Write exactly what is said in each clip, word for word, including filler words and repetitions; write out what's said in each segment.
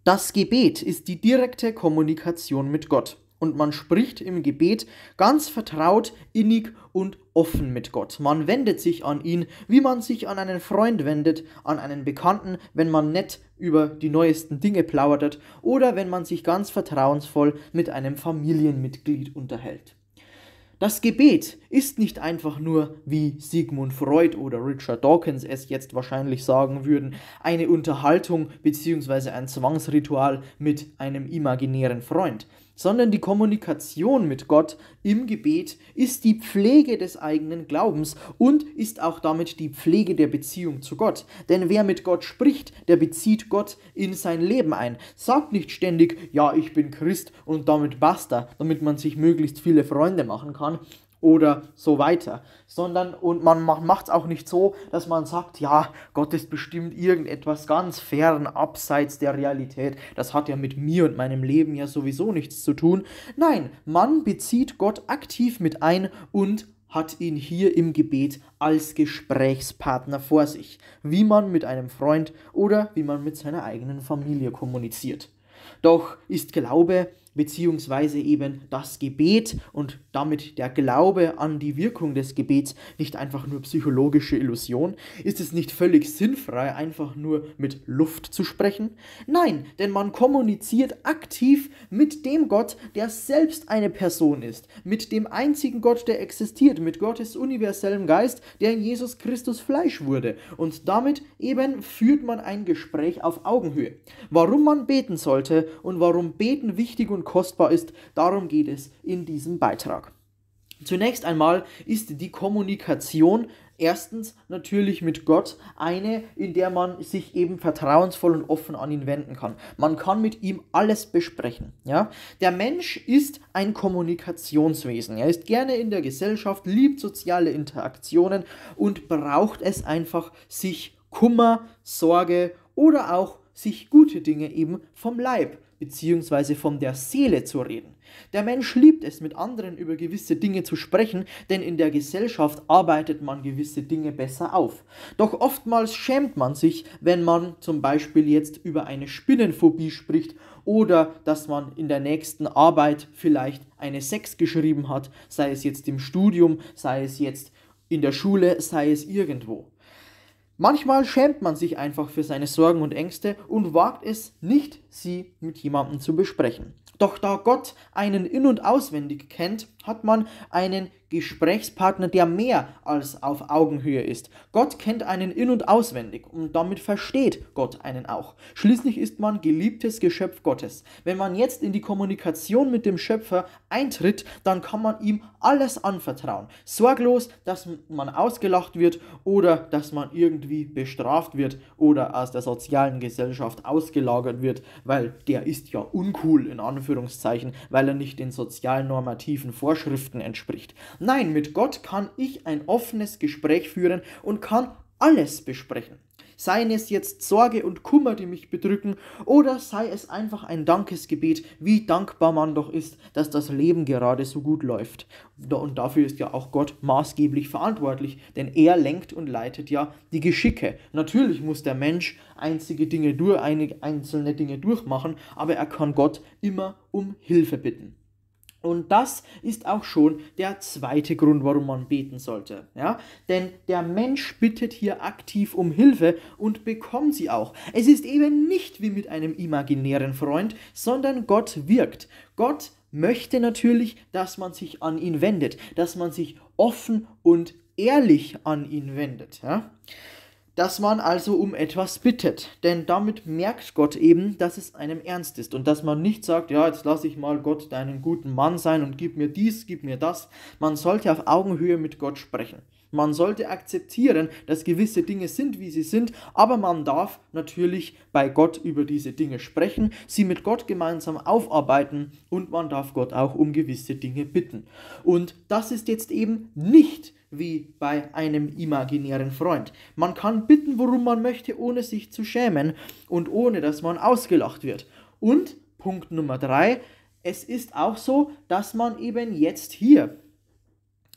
Das Gebet ist die direkte Kommunikation mit Gott. Und man spricht im Gebet ganz vertraut, innig und offen mit Gott. Man wendet sich an ihn, wie man sich an einen Freund wendet, an einen Bekannten, wenn man nett über die neuesten Dinge plaudert oder wenn man sich ganz vertrauensvoll mit einem Familienmitglied unterhält. Das Gebet ist nicht einfach nur, wie Sigmund Freud oder Richard Dawkins es jetzt wahrscheinlich sagen würden, eine Unterhaltung bzw. ein Zwangsritual mit einem imaginären Freund, sondern die Kommunikation mit Gott im Gebet ist die Pflege des eigenen Glaubens und ist auch damit die Pflege der Beziehung zu Gott. Denn wer mit Gott spricht, der bezieht Gott in sein Leben ein. Sagt nicht ständig, ja, ich bin Christ und damit basta, damit man sich möglichst viele Freunde machen kann oder so weiter, sondern und man macht es auch nicht so, dass man sagt, ja, Gott ist bestimmt irgendetwas ganz fern, abseits der Realität, das hat ja mit mir und meinem Leben ja sowieso nichts zu tun. Nein, man bezieht Gott aktiv mit ein und hat ihn hier im Gebet als Gesprächspartner vor sich, wie man mit einem Freund oder wie man mit seiner eigenen Familie kommuniziert. Doch ist Glaube beziehungsweise eben das Gebet und damit der Glaube an die Wirkung des Gebets nicht einfach nur psychologische Illusion? Ist es nicht völlig sinnfrei, einfach nur mit Luft zu sprechen? Nein, denn man kommuniziert aktiv mit dem Gott, der selbst eine Person ist, mit dem einzigen Gott, der existiert, mit Gottes universellem Geist, der in Jesus Christus Fleisch wurde. Und damit eben führt man ein Gespräch auf Augenhöhe. Warum man beten sollte und warum Beten wichtig und kostbar ist, darum geht es in diesem Beitrag. Zunächst einmal ist die Kommunikation erstens natürlich mit Gott eine, in der man sich eben vertrauensvoll und offen an ihn wenden kann. Man kann mit ihm alles besprechen. Ja? Der Mensch ist ein Kommunikationswesen. Er ist gerne in der Gesellschaft, liebt soziale Interaktionen und braucht es einfach, sich Kummer, Sorge oder auch sich gute Dinge eben vom Leib bzw. von der Seele zu reden. Der Mensch liebt es, mit anderen über gewisse Dinge zu sprechen, denn in der Gesellschaft arbeitet man gewisse Dinge besser auf. Doch oftmals schämt man sich, wenn man zum Beispiel jetzt über eine Spinnenphobie spricht oder dass man in der nächsten Arbeit vielleicht eine sechs geschrieben hat, sei es jetzt im Studium, sei es jetzt in der Schule, sei es irgendwo. Manchmal schämt man sich einfach für seine Sorgen und Ängste und wagt es nicht, sie mit jemandem zu besprechen. Doch da Gott einen in- und auswendig kennt, hat man einen Gesprächspartner, der mehr als auf Augenhöhe ist. Gott kennt einen in- und auswendig und damit versteht Gott einen auch. Schließlich ist man geliebtes Geschöpf Gottes. Wenn man jetzt in die Kommunikation mit dem Schöpfer eintritt, dann kann man ihm alles anvertrauen. Sorglos, dass man ausgelacht wird oder dass man irgendwie bestraft wird oder aus der sozialen Gesellschaft ausgelagert wird, weil der ist ja uncool in Anführungszeichen, weil er nicht den sozialen normativen Vorschriften entspricht. Nein, mit Gott kann ich ein offenes Gespräch führen und kann alles besprechen. Seien es jetzt Sorge und Kummer, die mich bedrücken, oder sei es einfach ein Dankesgebet, wie dankbar man doch ist, dass das Leben gerade so gut läuft. Und dafür ist ja auch Gott maßgeblich verantwortlich, denn er lenkt und leitet ja die Geschicke. Natürlich muss der Mensch einzige Dinge durch, einige einzelne Dinge durchmachen, aber er kann Gott immer um Hilfe bitten. Und das ist auch schon der zweite Grund, warum man beten sollte. Ja? Denn der Mensch bittet hier aktiv um Hilfe und bekommt sie auch. Es ist eben nicht wie mit einem imaginären Freund, sondern Gott wirkt. Gott möchte natürlich, dass man sich an ihn wendet, dass man sich offen und ehrlich an ihn wendet. Ja? Dass man also um etwas bittet, denn damit merkt Gott eben, dass es einem ernst ist und dass man nicht sagt, ja, jetzt lasse ich mal Gott deinen guten Mann sein und gib mir dies, gib mir das. Man sollte auf Augenhöhe mit Gott sprechen. Man sollte akzeptieren, dass gewisse Dinge sind, wie sie sind, aber man darf natürlich bei Gott über diese Dinge sprechen, sie mit Gott gemeinsam aufarbeiten und man darf Gott auch um gewisse Dinge bitten. Und das ist jetzt eben nicht wie bei einem imaginären Freund. Man kann bitten, worum man möchte, ohne sich zu schämen und ohne, dass man ausgelacht wird. Und Punkt Nummer drei, es ist auch so, dass man eben jetzt hier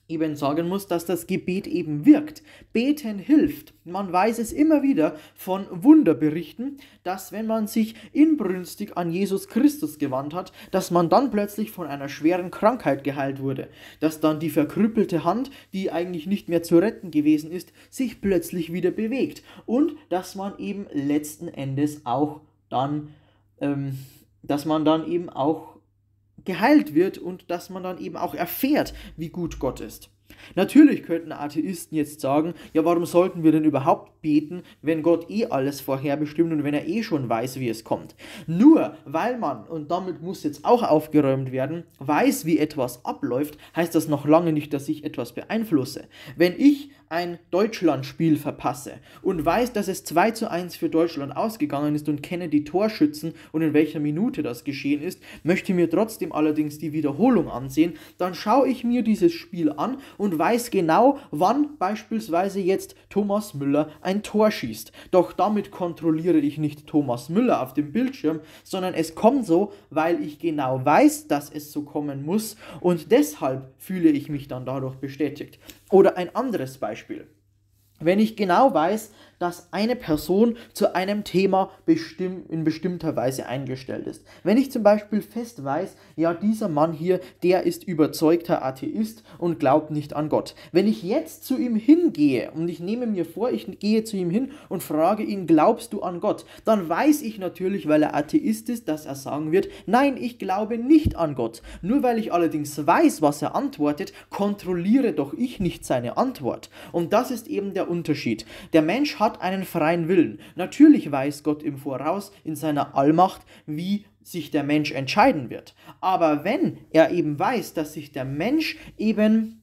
eben sagen muss, dass das Gebet eben wirkt. Beten hilft. Man weiß es immer wieder von Wunderberichten, dass wenn man sich inbrünstig an Jesus Christus gewandt hat, dass man dann plötzlich von einer schweren Krankheit geheilt wurde. Dass dann die verkrüppelte Hand, die eigentlich nicht mehr zu retten gewesen ist, sich plötzlich wieder bewegt. Und dass man eben letzten Endes auch dann, ähm, dass man dann eben auch geheilt wird und dass man dann eben auch erfährt, wie gut Gott ist. Natürlich könnten Atheisten jetzt sagen, ja, warum sollten wir denn überhaupt beten, wenn Gott eh alles vorherbestimmt und wenn er eh schon weiß, wie es kommt. Nur weil man, und damit muss jetzt auch aufgeräumt werden, weiß, wie etwas abläuft, heißt das noch lange nicht, dass ich etwas beeinflusse. Wenn ich ein Deutschlandspiel verpasse und weiß, dass es zwei zu eins für Deutschland ausgegangen ist und kenne die Torschützen und in welcher Minute das geschehen ist, möchte mir trotzdem allerdings die Wiederholung ansehen, dann schaue ich mir dieses Spiel an und weiß genau, wann beispielsweise jetzt Thomas Müller ein Tor schießt. Doch damit kontrolliere ich nicht Thomas Müller auf dem Bildschirm, sondern es kommt so, weil ich genau weiß, dass es so kommen muss und deshalb fühle ich mich dann dadurch bestätigt. Oder ein anderes Beispiel. Wenn ich genau weiß, dass eine Person zu einem Thema bestimm- in bestimmter Weise eingestellt ist. Wenn ich zum Beispiel fest weiß, ja, dieser Mann hier, der ist überzeugter Atheist und glaubt nicht an Gott. Wenn ich jetzt zu ihm hingehe und ich nehme mir vor, ich gehe zu ihm hin und frage ihn, glaubst du an Gott? Dann weiß ich natürlich, weil er Atheist ist, dass er sagen wird, nein, ich glaube nicht an Gott. Nur weil ich allerdings weiß, was er antwortet, kontrolliere doch ich nicht seine Antwort. Und das ist eben der Unterschied. Der Mensch hat einen freien Willen. Natürlich weiß Gott im Voraus in seiner Allmacht, wie sich der Mensch entscheiden wird. Aber wenn er eben weiß, dass sich der Mensch eben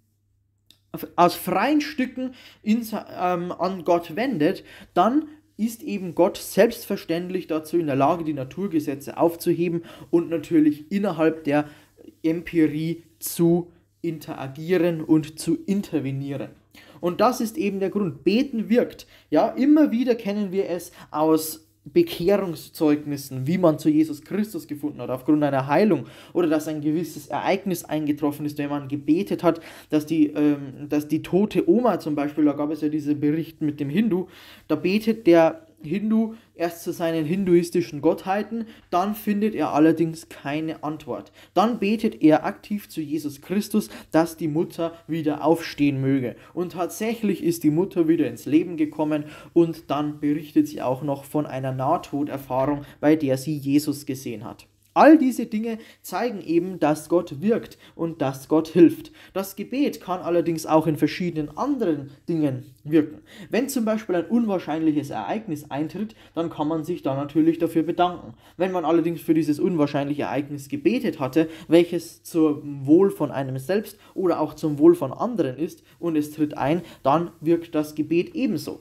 aus freien Stücken in, ähm, an Gott wendet, dann ist eben Gott selbstverständlich dazu in der Lage, die Naturgesetze aufzuheben und natürlich innerhalb der Empirie zu interagieren und zu intervenieren. Und das ist eben der Grund. Beten wirkt. Ja, immer wieder kennen wir es aus Bekehrungszeugnissen, wie man zu Jesus Christus gefunden hat, aufgrund einer Heilung oder dass ein gewisses Ereignis eingetroffen ist, wenn man gebetet hat, dass die, ähm, dass die tote Oma zum Beispiel, da gab es ja diese Berichte mit dem Hindu, da betet der Hindu erst zu seinen hinduistischen Gottheiten, dann findet er allerdings keine Antwort. Dann betet er aktiv zu Jesus Christus, dass die Mutter wieder aufstehen möge. Und tatsächlich ist die Mutter wieder ins Leben gekommen und dann berichtet sie auch noch von einer Nahtoderfahrung, bei der sie Jesus gesehen hat. All diese Dinge zeigen eben, dass Gott wirkt und dass Gott hilft. Das Gebet kann allerdings auch in verschiedenen anderen Dingen wirken. Wenn zum Beispiel ein unwahrscheinliches Ereignis eintritt, dann kann man sich da natürlich dafür bedanken. Wenn man allerdings für dieses unwahrscheinliche Ereignis gebetet hatte, welches zum Wohl von einem selbst oder auch zum Wohl von anderen ist und es tritt ein, dann wirkt das Gebet ebenso.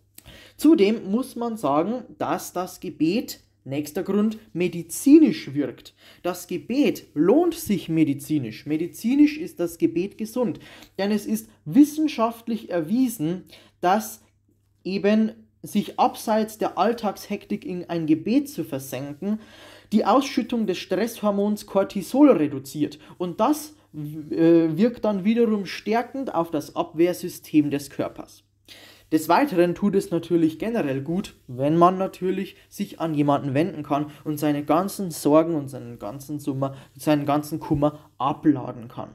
Zudem muss man sagen, dass das Gebet, nächster Grund, medizinisch wirkt. Das Gebet lohnt sich medizinisch. Medizinisch ist das Gebet gesund, denn es ist wissenschaftlich erwiesen, dass eben sich abseits der Alltagshektik in ein Gebet zu versenken, die Ausschüttung des Stresshormons Cortisol reduziert und das äh, wirkt dann wiederum stärkend auf das Abwehrsystem des Körpers. Des Weiteren tut es natürlich generell gut, wenn man natürlich sich an jemanden wenden kann und seine ganzen Sorgen und seinen ganzen Summer, seinen ganzen Kummer abladen kann.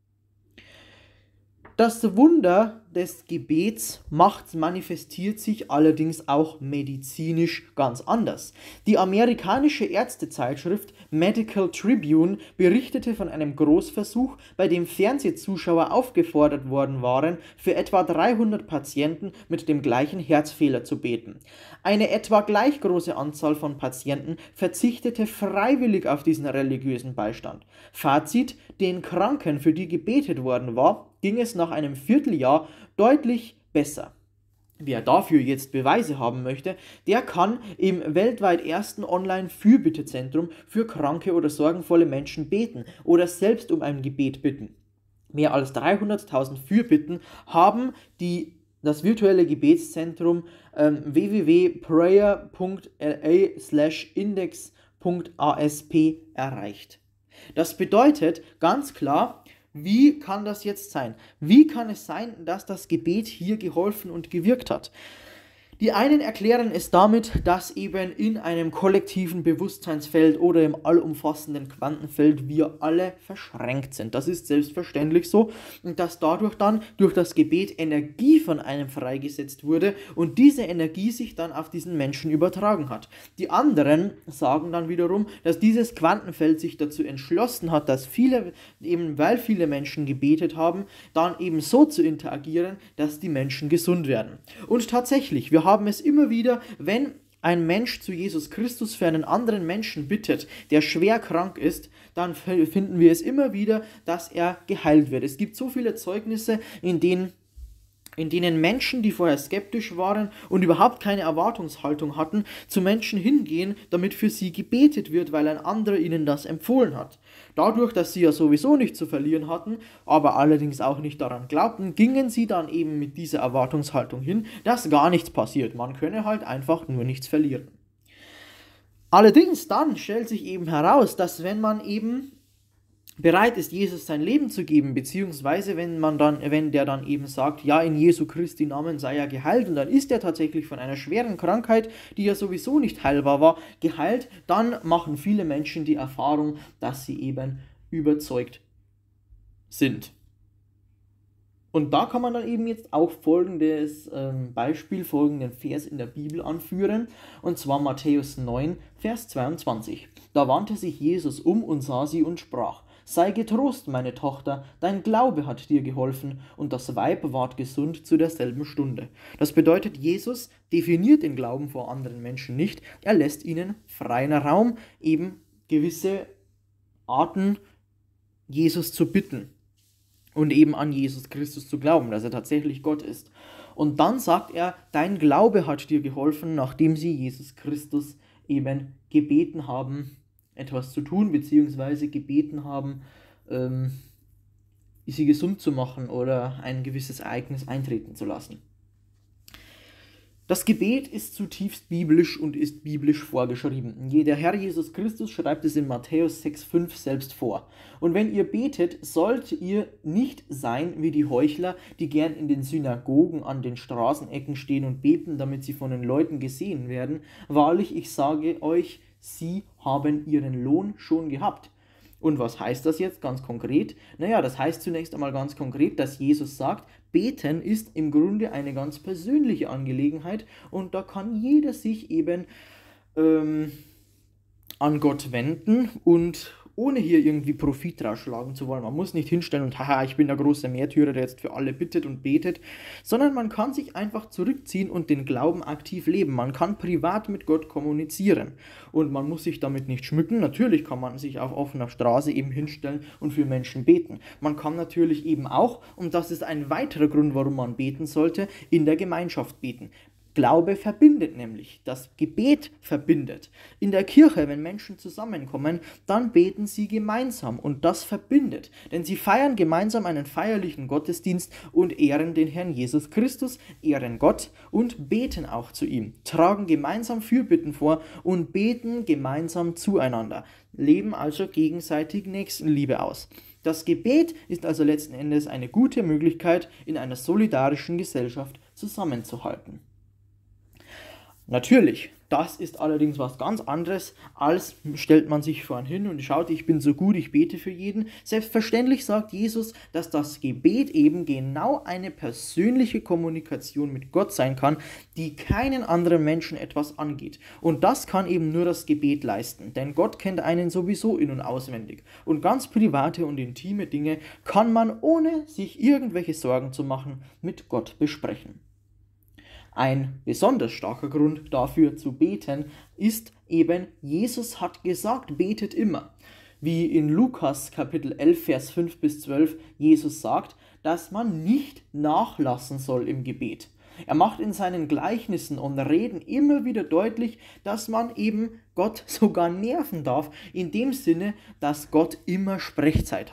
Das Wunder des Gebets macht, manifestiert sich allerdings auch medizinisch ganz anders. Die amerikanische Ärztezeitschrift Medical Tribune berichtete von einem Großversuch, bei dem Fernsehzuschauer aufgefordert worden waren, für etwa dreihundert Patienten mit dem gleichen Herzfehler zu beten. Eine etwa gleich große Anzahl von Patienten verzichtete freiwillig auf diesen religiösen Beistand. Fazit: Den Kranken, für die gebetet worden war, ging es nach einem Vierteljahr deutlich besser. Wer dafür jetzt Beweise haben möchte, der kann im weltweit ersten Online-Fürbittezentrum für kranke oder sorgenvolle Menschen beten oder selbst um ein Gebet bitten. Mehr als dreihunderttausend Fürbitten haben die, das virtuelle Gebetszentrum ähm, w w w punkt prayer punkt l a slash index punkt a s p erreicht. Das bedeutet ganz klar, Wie kann das jetzt sein? Wie kann es sein, dass das Gebet hier geholfen und gewirkt hat? Die einen erklären es damit, dass eben in einem kollektiven Bewusstseinsfeld oder im allumfassenden Quantenfeld wir alle verschränkt sind. Das ist selbstverständlich so und dass dadurch dann durch das Gebet Energie von einem freigesetzt wurde und diese Energie sich dann auf diesen Menschen übertragen hat. Die anderen sagen dann wiederum, dass dieses Quantenfeld sich dazu entschlossen hat, dass viele, eben weil viele Menschen gebetet haben, dann eben so zu interagieren, dass die Menschen gesund werden. Und tatsächlich, wir haben es immer wieder, wenn ein Mensch zu Jesus Christus für einen anderen Menschen bittet, der schwer krank ist, dann finden wir es immer wieder, dass er geheilt wird. Es gibt so viele Zeugnisse, in denen in denen Menschen, die vorher skeptisch waren und überhaupt keine Erwartungshaltung hatten, zu Menschen hingehen, damit für sie gebetet wird, weil ein anderer ihnen das empfohlen hat. Dadurch, dass sie ja sowieso nichts zu verlieren hatten, aber allerdings auch nicht daran glaubten, gingen sie dann eben mit dieser Erwartungshaltung hin, dass gar nichts passiert. Man könne halt einfach nur nichts verlieren. Allerdings dann stellt sich eben heraus, dass wenn man eben bereit ist, Jesus sein Leben zu geben, beziehungsweise wenn man dann, wenn der dann eben sagt, ja, in Jesu Christi Namen sei er geheilt und dann ist er tatsächlich von einer schweren Krankheit, die ja sowieso nicht heilbar war, geheilt, dann machen viele Menschen die Erfahrung, dass sie eben überzeugt sind. Und da kann man dann eben jetzt auch folgendes ähm, Beispiel, folgenden Vers in der Bibel anführen, und zwar Matthäus neun, Vers zweiundzwanzig. Da wandte sich Jesus um und sah sie und sprach: Sei getrost, meine Tochter, dein Glaube hat dir geholfen, und das Weib ward gesund zu derselben Stunde. Das bedeutet, Jesus definiert den Glauben vor anderen Menschen nicht, er lässt ihnen freien Raum, eben gewisse Arten, Jesus zu bitten und eben an Jesus Christus zu glauben, dass er tatsächlich Gott ist. Und dann sagt er, dein Glaube hat dir geholfen, nachdem sie Jesus Christus eben gebeten haben, etwas zu tun, beziehungsweise gebeten haben, ähm, sie gesund zu machen oder ein gewisses Ereignis eintreten zu lassen. Das Gebet ist zutiefst biblisch und ist biblisch vorgeschrieben. Der Herr Jesus Christus schreibt es in Matthäus sechs, fünf selbst vor. Und wenn ihr betet, sollt ihr nicht sein wie die Heuchler, die gern in den Synagogen an den Straßenecken stehen und beten, damit sie von den Leuten gesehen werden. Wahrlich, ich sage euch, sie haben ihren Lohn schon gehabt. Und was heißt das jetzt ganz konkret? Naja, das heißt zunächst einmal ganz konkret, dass Jesus sagt, Beten ist im Grunde eine ganz persönliche Angelegenheit und da kann jeder sich eben ähm, an Gott wenden und ohne hier irgendwie Profit rausschlagen zu wollen. Man muss nicht hinstellen und haha, ich bin der große Märtyrer, der jetzt für alle bittet und betet, sondern man kann sich einfach zurückziehen und den Glauben aktiv leben. Man kann privat mit Gott kommunizieren und man muss sich damit nicht schmücken. Natürlich kann man sich auf offener Straße eben hinstellen und für Menschen beten. Man kann natürlich eben auch, und das ist ein weiterer Grund, warum man beten sollte, in der Gemeinschaft beten. Glaube verbindet nämlich, das Gebet verbindet. In der Kirche, wenn Menschen zusammenkommen, dann beten sie gemeinsam und das verbindet. Denn sie feiern gemeinsam einen feierlichen Gottesdienst und ehren den Herrn Jesus Christus, ehren Gott und beten auch zu ihm, tragen gemeinsam Fürbitten vor und beten gemeinsam zueinander, leben also gegenseitig Nächstenliebe aus. Das Gebet ist also letzten Endes eine gute Möglichkeit, in einer solidarischen Gesellschaft zusammenzuhalten. Natürlich, das ist allerdings was ganz anderes, als stellt man sich vorhin hin und schaut, ich bin so gut, ich bete für jeden. Selbstverständlich sagt Jesus, dass das Gebet eben genau eine persönliche Kommunikation mit Gott sein kann, die keinen anderen Menschen etwas angeht. Und das kann eben nur das Gebet leisten, denn Gott kennt einen sowieso in- und auswendig. Und ganz private und intime Dinge kann man, ohne sich irgendwelche Sorgen zu machen, mit Gott besprechen. Ein besonders starker Grund dafür zu beten ist eben, Jesus hat gesagt, betet immer. Wie in Lukas Kapitel elf, Vers fünf bis zwölf Jesus sagt, dass man nicht nachlassen soll im Gebet. Er macht in seinen Gleichnissen und Reden immer wieder deutlich, dass man eben Gott sogar nerven darf, in dem Sinne, dass Gott immer Sprechzeit hat.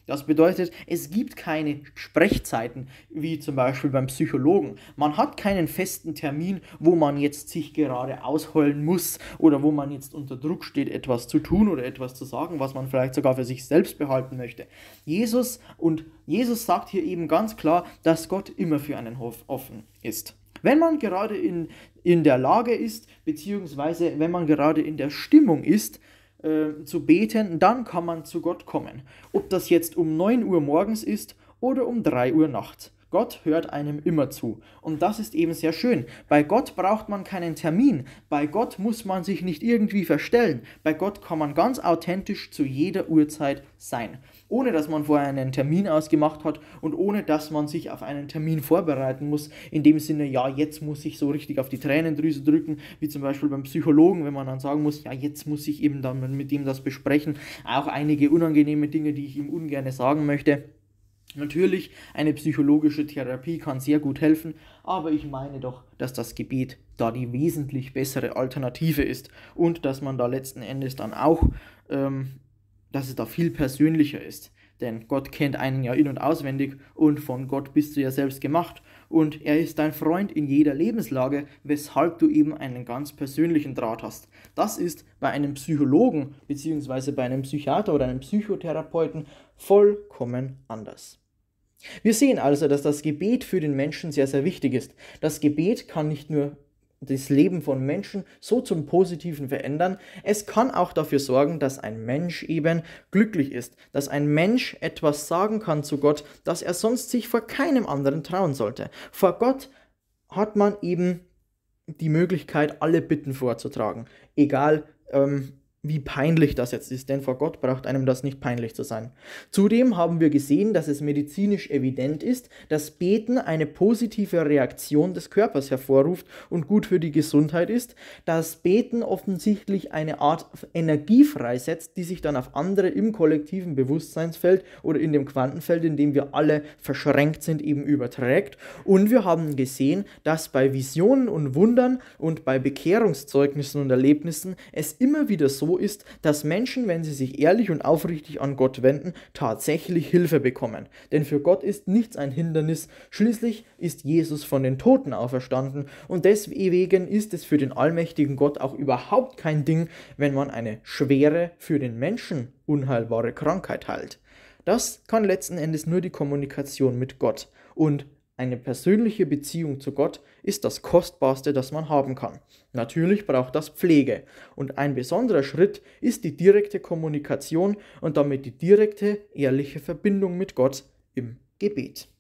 Das bedeutet, es gibt keine Sprechzeiten, wie zum Beispiel beim Psychologen. Man hat keinen festen Termin, wo man jetzt sich gerade ausheulen muss oder wo man jetzt unter Druck steht, etwas zu tun oder etwas zu sagen, was man vielleicht sogar für sich selbst behalten möchte. Jesus und Jesus sagt hier eben ganz klar, dass Gott immer für einen Hof offen ist. Wenn man gerade in, in der Lage ist, beziehungsweise wenn man gerade in der Stimmung ist, äh, zu beten, dann kann man zu Gott kommen. Ob das jetzt um neun Uhr morgens ist oder um drei Uhr nachts. Gott hört einem immer zu. Und das ist eben sehr schön. Bei Gott braucht man keinen Termin. Bei Gott muss man sich nicht irgendwie verstellen. Bei Gott kann man ganz authentisch zu jeder Uhrzeit sein. Ohne dass man vorher einen Termin ausgemacht hat und ohne dass man sich auf einen Termin vorbereiten muss. In dem Sinne, ja, jetzt muss ich so richtig auf die Tränendrüse drücken, wie zum Beispiel beim Psychologen, wenn man dann sagen muss, ja, jetzt muss ich eben dann mit ihm das besprechen. Auch einige unangenehme Dinge, die ich ihm ungern sagen möchte. Natürlich, eine psychologische Therapie kann sehr gut helfen, aber ich meine doch, dass das Gebet da die wesentlich bessere Alternative ist und dass man da letzten Endes dann auch, ähm, dass es da viel persönlicher ist. Denn Gott kennt einen ja in- und auswendig und von Gott bist du ja selbst gemacht und er ist dein Freund in jeder Lebenslage, weshalb du eben einen ganz persönlichen Draht hast. Das ist bei einem Psychologen bzw. bei einem Psychiater oder einem Psychotherapeuten vollkommen anders. Wir sehen also, dass das Gebet für den Menschen sehr, sehr wichtig ist. Das Gebet kann nicht nur das Leben von Menschen so zum Positiven verändern, es kann auch dafür sorgen, dass ein Mensch eben glücklich ist, dass ein Mensch etwas sagen kann zu Gott, das er sonst sich vor keinem anderen trauen sollte. Vor Gott hat man eben die Möglichkeit, alle Bitten vorzutragen, egal ähm, wie peinlich das jetzt ist, denn vor Gott braucht einem das nicht peinlich zu sein. Zudem haben wir gesehen, dass es medizinisch evident ist, dass Beten eine positive Reaktion des Körpers hervorruft und gut für die Gesundheit ist, dass Beten offensichtlich eine Art Energie freisetzt, die sich dann auf andere im kollektiven Bewusstseinsfeld oder in dem Quantenfeld, in dem wir alle verschränkt sind, eben überträgt. Und wir haben gesehen, dass bei Visionen und Wundern und bei Bekehrungszeugnissen und Erlebnissen es immer wieder so ist, dass Menschen, wenn sie sich ehrlich und aufrichtig an Gott wenden, tatsächlich Hilfe bekommen. Denn für Gott ist nichts ein Hindernis. Schließlich ist Jesus von den Toten auferstanden und deswegen ist es für den allmächtigen Gott auch überhaupt kein Ding, wenn man eine schwere, für den Menschen unheilbare Krankheit heilt. Das kann letzten Endes nur die Kommunikation mit Gott und eine persönliche Beziehung zu Gott ist das Kostbarste, das man haben kann. Natürlich braucht das Pflege und ein besonderer Schritt ist die direkte Kommunikation und damit die direkte, ehrliche Verbindung mit Gott im Gebet.